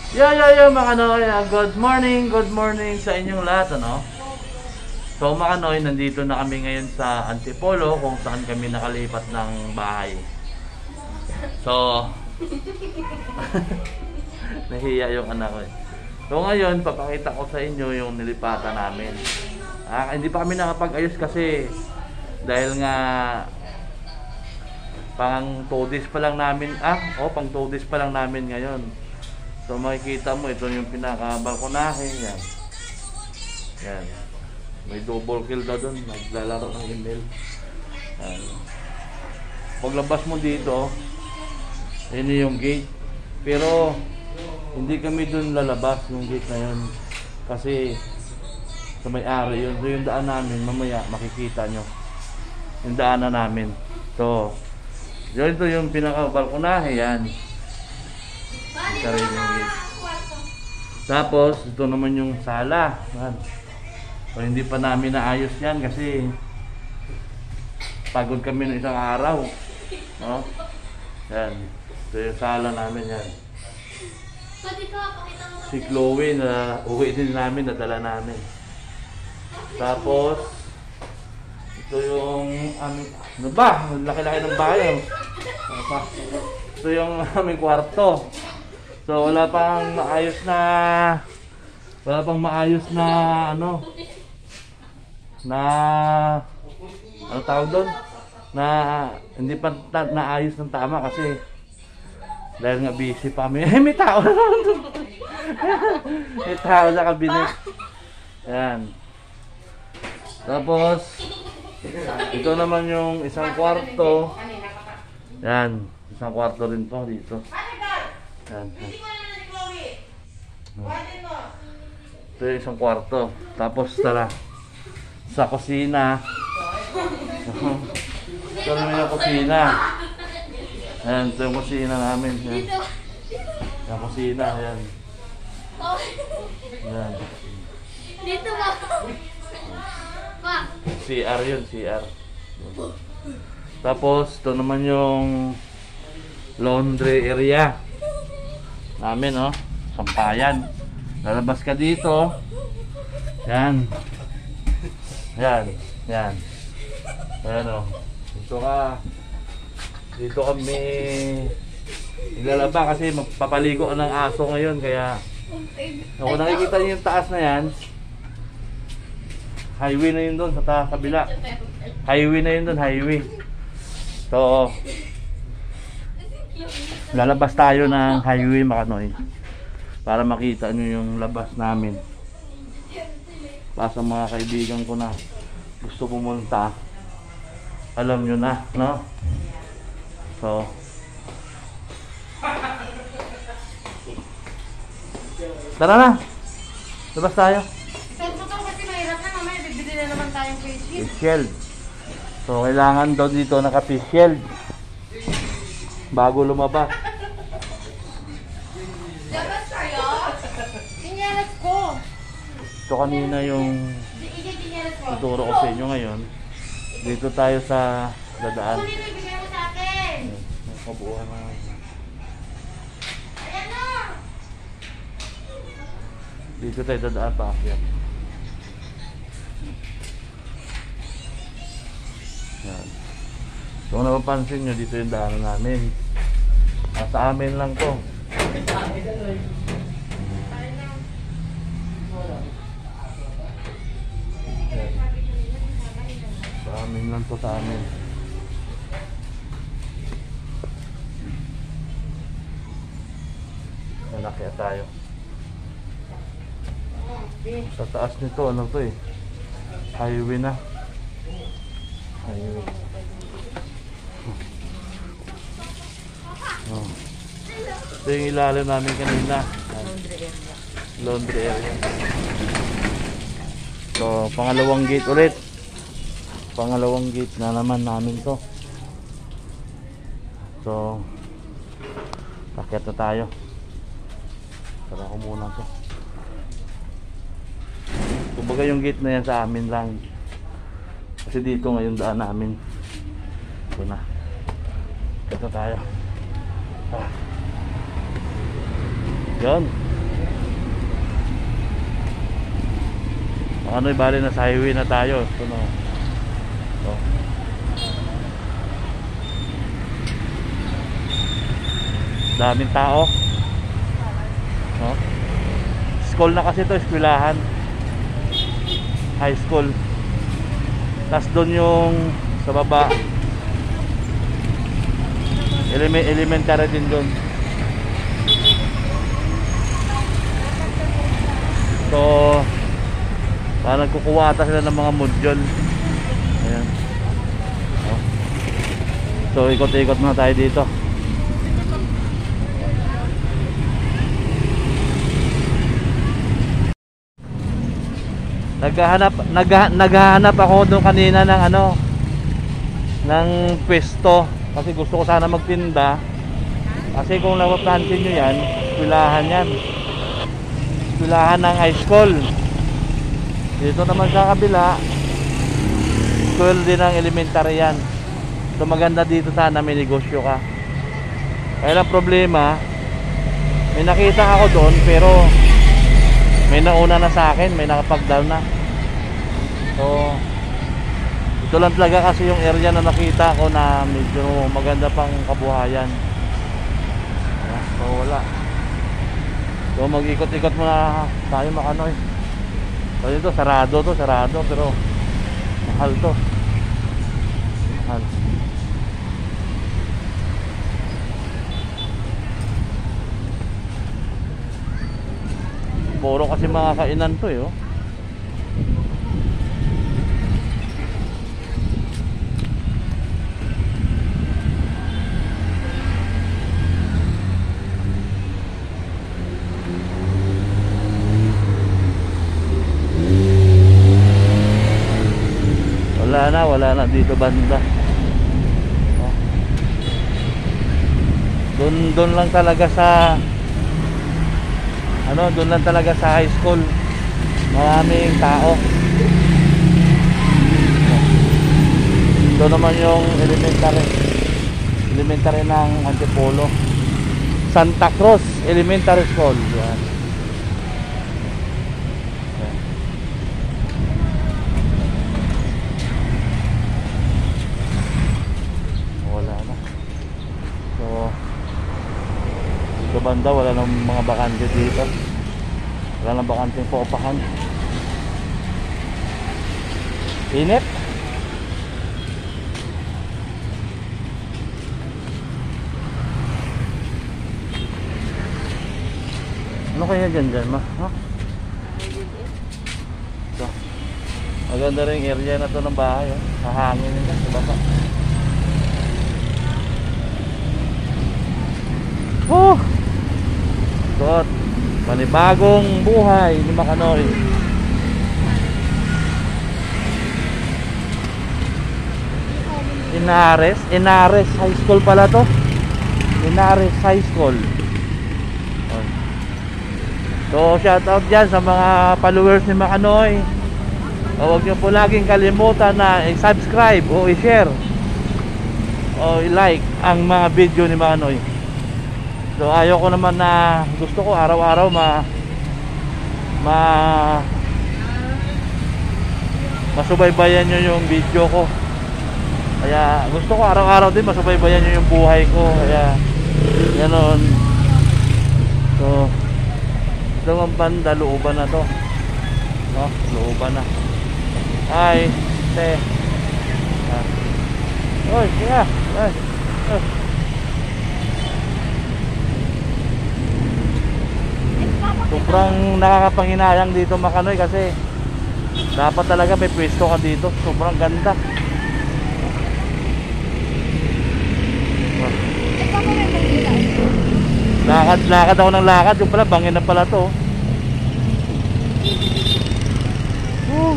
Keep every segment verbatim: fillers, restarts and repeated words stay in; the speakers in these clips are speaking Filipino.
Yo, yo, yo, mga Kanoy. Uh, good morning, good morning sa inyong lahat, ano? So, mga Kanoy, nandito na kami ngayon sa Antipolo kung saan kami nakalipat ng bahay. So, nahiya yung anak ko eh. So, ngayon, papakita ko sa inyo yung nilipatan namin. Ah, hindi pa kami nakapag-ayos kasi dahil nga pang two days pa lang namin, ah, oh, pang two days pa lang namin ngayon. So makikita mo, ito yung pinaka-balkonahe, yan. Yan. May double kill daw doon, naglalaro ng email. Yan. Paglabas mo dito, yun yung gate. Pero hindi kami doon lalabas yung gate na yun. Kasi sa may-ari yun. So yung daan namin, mamaya makikita nyo. Yung daanan namin. So, yun ito yung pinaka-balkonahe, yan. Tapos ito naman yung sala. So, hindi pa namin naayos yan kasi pagod kami ng isang araw, no? Yan. Ito yung sala namin, yan. Si Chloe na uwi din namin, nadala namin. Tapos ito yung aming, ano ba? Laki-laki ng bayan. Ito yung aming kwarto. So wala pang maayos na wala pang maayos na ano na ano tawag doon, na hindi pa ta naayos ng tama kasi dahil nga busy pa kami. Eh, may tao na naman doon. May tao sa kabinet. Yan. Tapos ito naman yung isang kwarto. Yan, isang kwarto rin to dito. Yan. Ito yung isang kwarto. Tapos tara sa kusina. Ito naman yung kusina. Yan, ito yung kusina namin. Yan. Yung kusina, yan. Yan. Dito ba? Pa. C R yun, C R. Tapos ito naman yung laundry area namin, oh, sampayan. Lalabas ka dito. Yan. Yan. Yan. Ayan, oh. Dito ka. Dito kami ilalaba kasi magpapaligo ng aso ngayon. Kaya kung nakikita niyo yung taas na yan, highway na yun doon sa taas kabila. Highway na yun doon, highway. So lalabas tayo ng highway, mga Kanoy, para makita nyo yung labas namin. Para sa mga kaibigan ko na gusto pumunta, alam nyo na, no? So tara na, labas tayo. Pero ito kasi mahirap na, mamaya bibili na naman tayong face shield. Face shield. So kailangan daw dito naka-face shield bago lumabas. Labas tayo? Tinyalas ko. Ito kanina yung Tinyalas ko. ituro ko sa inyo ngayon. Dito tayo sa dadaan. Kunin mo, ibigay mo sa akin. May kabuuan na. Ayan na. Dito tayo dadaan pa akyat. Yan. So kung napapansin nyo, dito yung daanan namin. Sa amin lang to. Sa amin lang to, sa amin. Nanakya tayo. Sa taas nito, ano to eh, highway na. Highway. Oh. Ito yung ilalim namin kanina. Laundry area. Laundry area. So, pangalawang gate ulit. Pangalawang gate na naman namin to. So, paket na tayo. Tara ko muna to. Kumbaga yung gate na yan sa amin lang. Kasi dito ngayon daan namin. Ito na. Ito tayo. Ah. Yan. Ano, bali na sa highway na tayo. Ito no. Ito. Daming tao. No? School na kasi ito, eskwelahan. High school. Tapos doon yung sa baba. Element, elementary din doon. So, parang kukuha ata sila ng mga module. Ayan. Oh. So, ikot-ikot muna tayo dito. Naghahanap nagha, naghahanap ako doon kanina ng ano ng pwesto kasi gusto ko sana magtinda. Kasi kung napapansin nyo yan, eskwelahan yan. Eskwelahan ng high school. Dito naman sa kabila, school din ng elementary yan. So maganda dito sana may negosyo ka. Kaya lang problema, may nakita ako doon pero may nauna na sa akin, may nakapag-down na. So ito lang talaga kasi yung area na nakita ko na medyo maganda pang kabuhayan. So wala. So mag-ikot-ikot muna tayo makanoy. So dito sarado to, sarado pero mahal to. Mahal. Puro kasi mga kainan to eh, oh. Wala na, wala na dito banda. Oh. Doon, doon lang talaga sa ano, doon lang talaga sa high school maraming tao. Ito naman yung elementary elementary ng Antipolo, Santa Cruz Elementary School. Yan. Yan. Wala na. So dito banda wala nang mga bakante dito. Wala nang bakante po upahan. Init. Ano kaya dyan dyan ma? Ha? So, maganda rin yung area na to ng bahay. Eh. Hahangin nila sa baba. Oh! So, panibagong buhay ni Makanoy. Inares, Inares High School pala to. Inares High School. So shout out dyan sa mga followers ni Makanoy. Huwag nyo po laging kalimutan na i-subscribe o i-share o i-like ang mga video ni Makanoy. So ayaw ko naman na gusto ko araw-araw ma ma masubaybayan nyo yung video ko. Kaya gusto ko araw-araw din masubaybayan nyo yung buhay ko. Kaya ganoon. So ito ang banda, looban na to. No, looban na. Ay, te. Ah. Oy, kaya. Ay. Oh. Sobrang nakakapanghinayang dito Makanoy kasi dapat talaga may pwesto ka dito. Sobrang ganda. Lakad, lakad ako ng lakad. Yung pala, bangin na pala to. uh.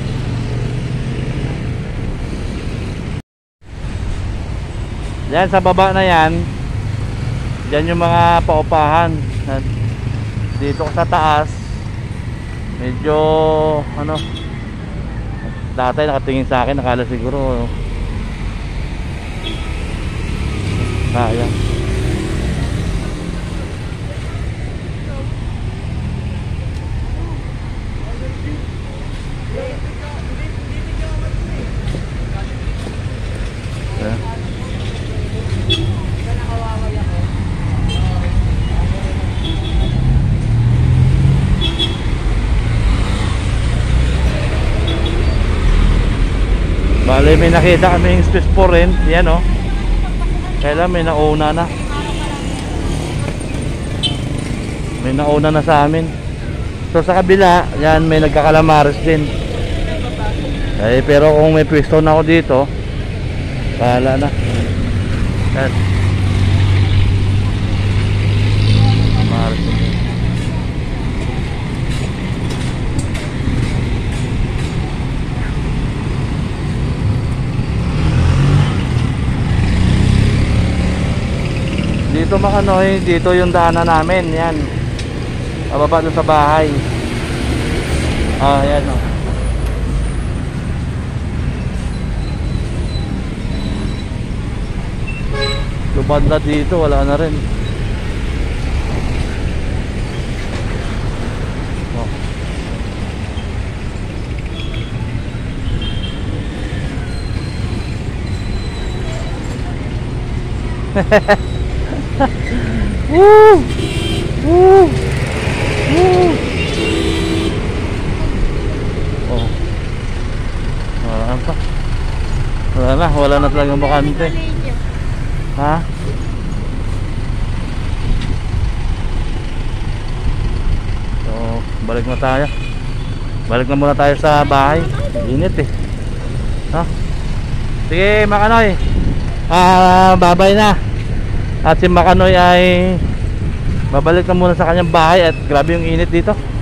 Yan, sa baba na yan. Yan yung mga paupahan. Dito sa taas medyo ano, dati nakatingin sa akin, nakala siguro sayang. Bale, may nakita kami yung space for rent. Yan o. Kailan may nauna na. May nauna na sa amin. So sa kabila, yan may nagkakalamares din. Eh, pero kung may pwesto na ako dito, bahala na. Yan. Kalamares din. Dito Makanoy, dito yung daanan namin. Yan. Pababa doon sa bahay. Ah, yan o. Lubad na dito, wala na rin. Oh. Woo! Woo! Woo! Oh. Wala pa. Wala na, wala na talagang bakante. Ha? So, balik na tayo. Balik na muna tayo sa bahay. Init eh. Ha? Sige, Makanoy. Ah, babay na. At si Makanoy ay babalik na muna sa kanyang bahay at grabe yung init dito.